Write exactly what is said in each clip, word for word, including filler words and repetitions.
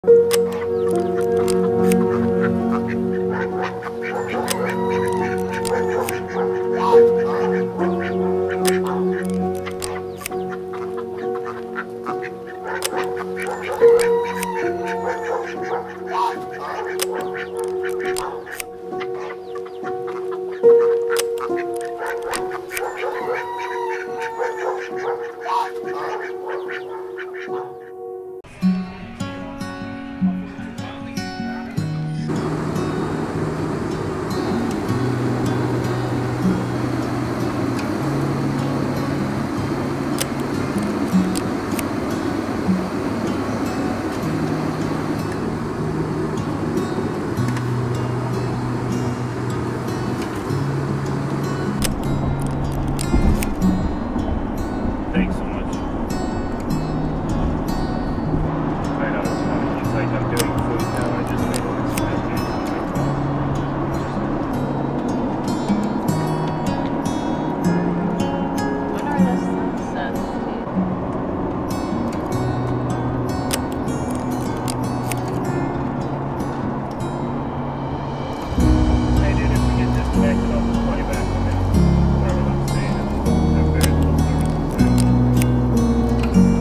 Thanks so much. I know, it's funny. It's like I'm doing food now. I just made an experiment on my phone. When are the sunsets, Hey dude, if we get disconnected, I'll just call you back. Okay? Wherever I'm staying. I have very little service today.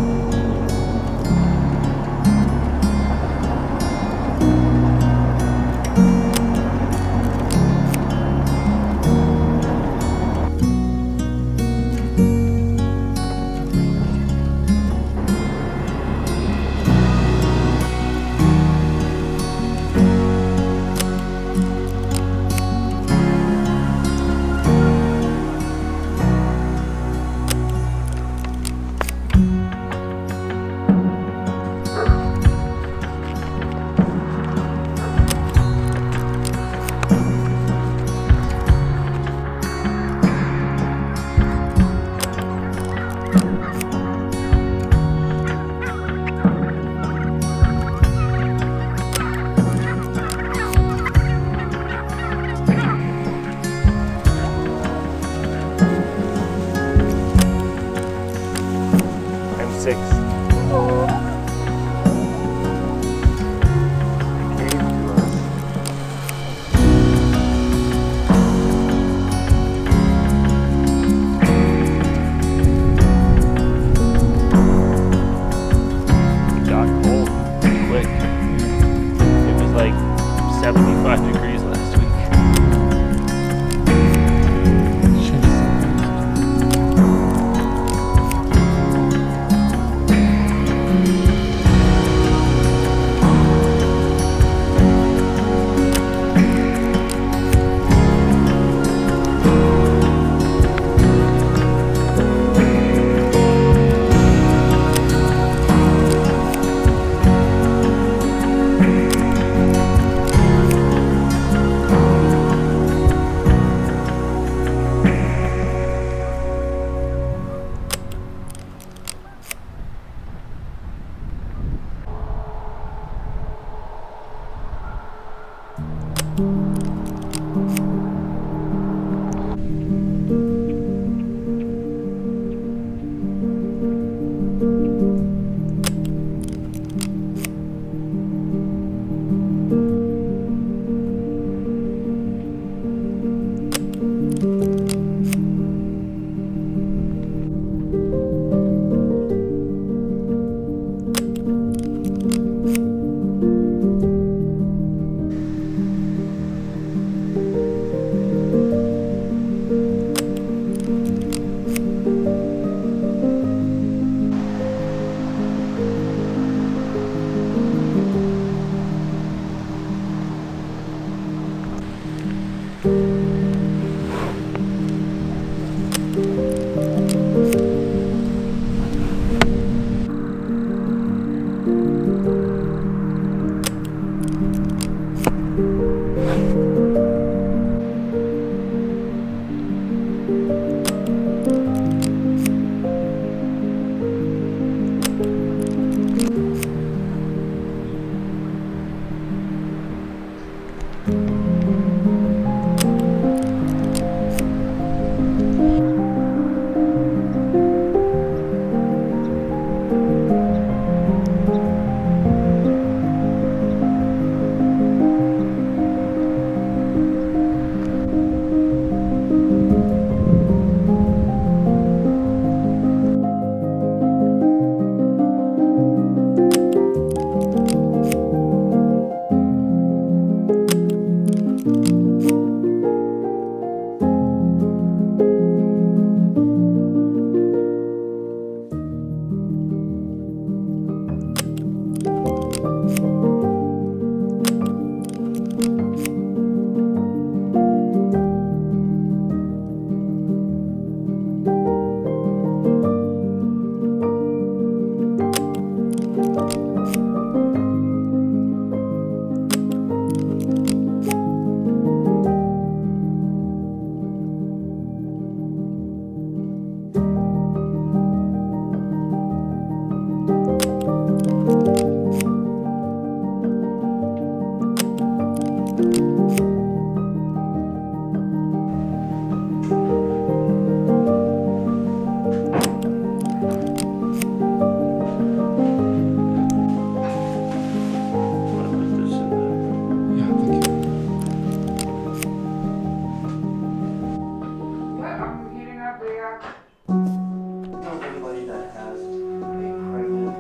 M six. It got cold quick. It was like seventy-five degrees last week. Anybody that has a pregnant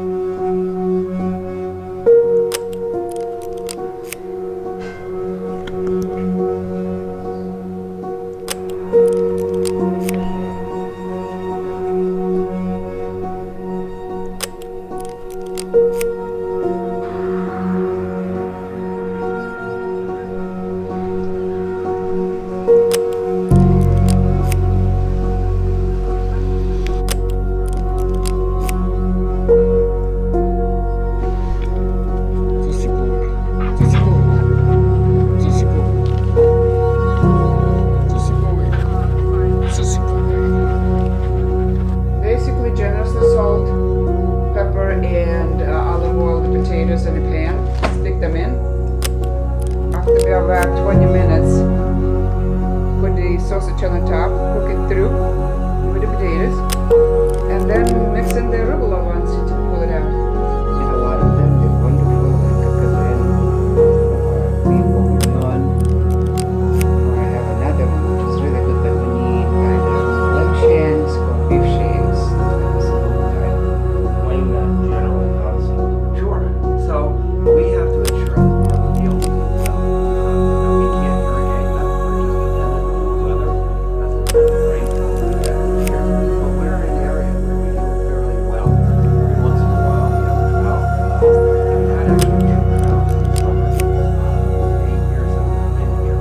potatoes in a pan, stick them in. After about twenty minutes, put the sausage on the top, cook it through with the potatoes, and then mix in the arugula once to pull it out. and a lot of them, they're wonderful, like a Brazilian or beef bourguignon. Or I have another one which is really good, but we need either lamb shanks or beef shanks. That's a little type. Explain that general concept. Sure. So we have to ensure that our field is well. Uh, we can't irrigate that. We're just dependent on the weather. That's a rainfall we get this year. But we're in an area where we do it fairly well. Every once in a while we have a drought. Uh, we've had actually two droughts in the summer. Uh, eight years that we've been here.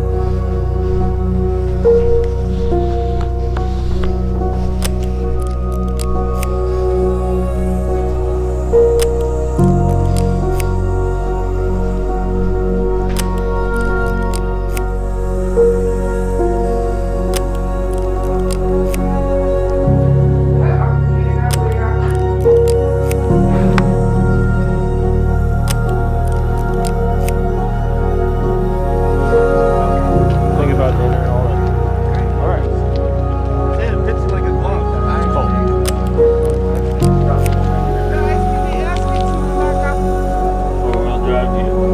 Think about dinner and all that. All right. Yeah, it fits like a glove. It's cold. Or I'll drive you.